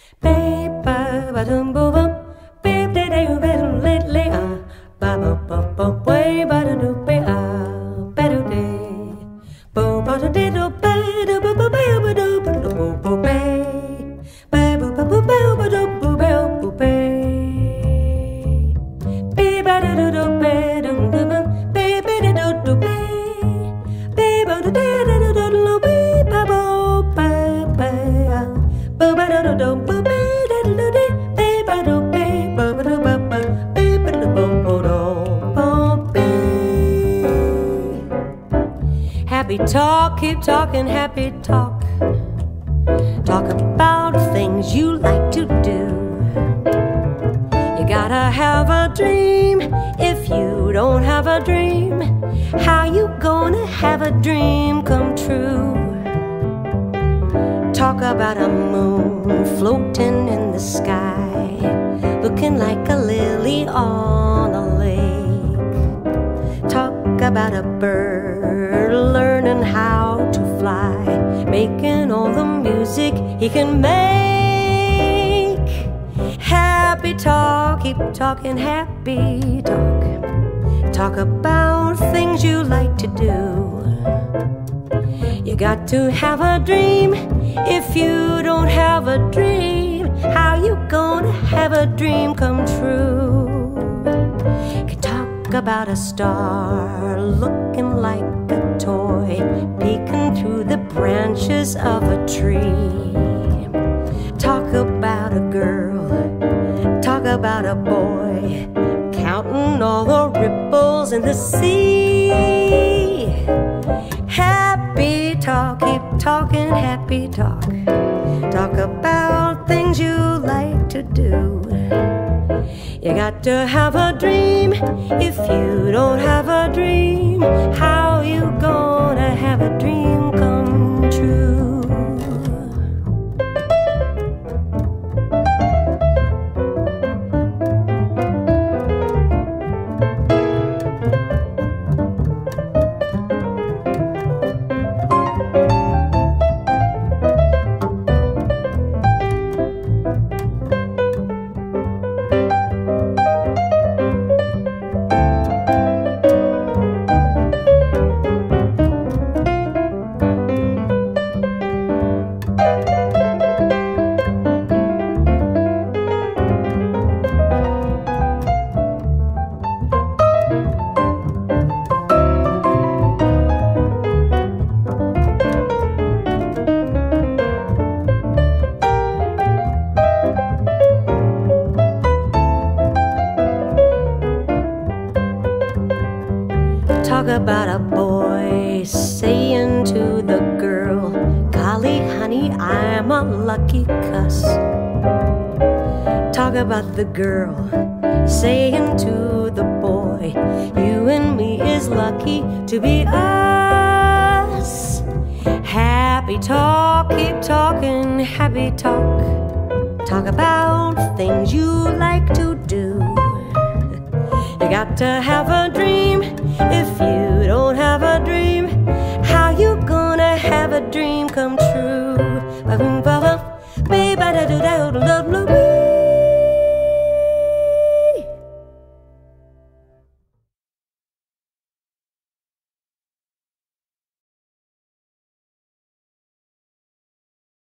Happy talk, keep talking happy talk. Talk about things you like to do. You gotta have a dream. If you don't have a dream, how you gonna have a dream come true? Talk about a moon floating in the sky, looking like a lily on a lake. Talk about a bird learning how to fly, making all the music he can make. Happy talk, keep talking happy talk. Talk about things you like to do. You got to have a dream. If you don't have a dream, how you gonna have a dream come true? Can talk about a star looking like a toy, peeking through the branches of a tree. Talk about a girl, talk about a boy, counting all the ripples in the sea. Happy talk, keep talking happy talk. Talk about things you like to do. You got to have a dream. If you don't have a dream, how you gonna have a dream come true? Talk about a boy saying to the girl, golly honey, I'm a lucky cuss. Talk about the girl saying to the boy, you and me is lucky to be us. Happy talk, keep talking happy talk. Talk about things you like to do. You got to have a dream. If you don't have a dream, how you gonna have a dream come true?